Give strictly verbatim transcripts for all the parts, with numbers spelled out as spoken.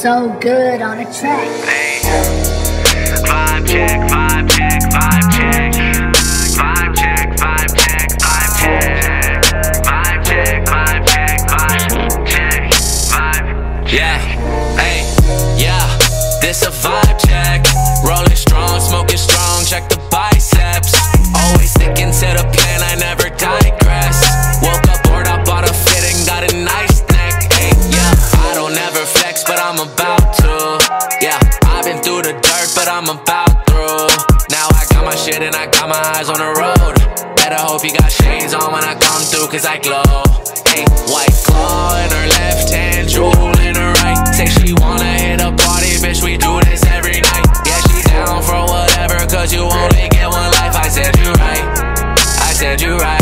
so good on a track. Hey. Vibe check, vibe check, vibe check. Vibe check, vibe check, vibe check. Vibe check, vibe check, vibe check. Vibe check. Yeah, hey, yeah, this a vibe check. Rolling strong, smoking strong, check the biceps. Always sticking to the plan, I never digress. Woke up bored, I bought a fitting, got a nice neck. Hey, yeah, I don't ever flex, but I'm about to. Yeah, I've been through the dirt, but I'm about through. Now I got my shit and I got my eyes on the road. Better hope you got shades on when I come through, cause I glow. Hey, white claw in her left hand, jewel in her right. Say she wanna hit a party, bitch, we do this every night. Yeah, she down for whatever, cause you only get one life. I said you right, I said you right.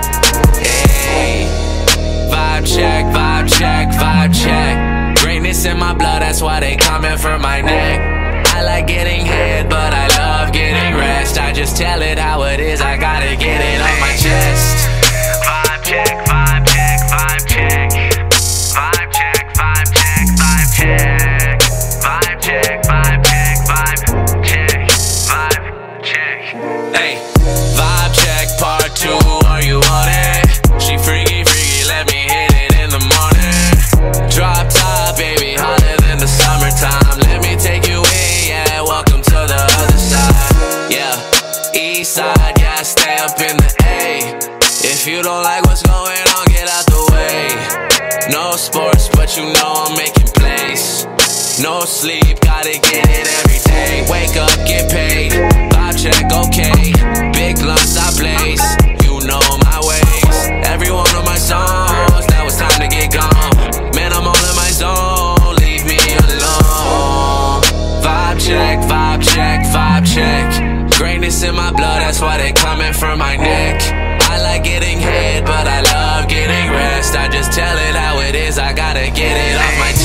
Hey, vibe check, vibe check, vibe check. Greatness in my blood, that's why they coming for my neck. I like getting head, but I love getting rest. I just tell it how it is, I gotta get it off my chest. Vibe check, vibe check, vibe check. Vibe check, vibe check, vibe check. Vibe check, vibe check, vibe check. Vibe check. Hey, vibe check part two, are you on it? She freaky, freaky, let me hit it in the morning. Drop top, baby, hotter than the summertime. Let me take you in, yeah, welcome to the other side. Yeah, east side, yeah, stay up in the A. If you don't like what's going on, get out the way. No sports, but you know I'm making plays. No sleep, gotta get it every day. Wake up, get paid, vibe check, okay. Big blunts, I blaze, you know my ways. Every one of my songs, now it's time to get gone. Man, I'm all in my zone, leave me alone. Vibe check, vibe check, vibe check. Greatness in my blood, that's why they coming for my neck. I like getting head, but I love getting rest. I just tell it how it is, I gotta get it off my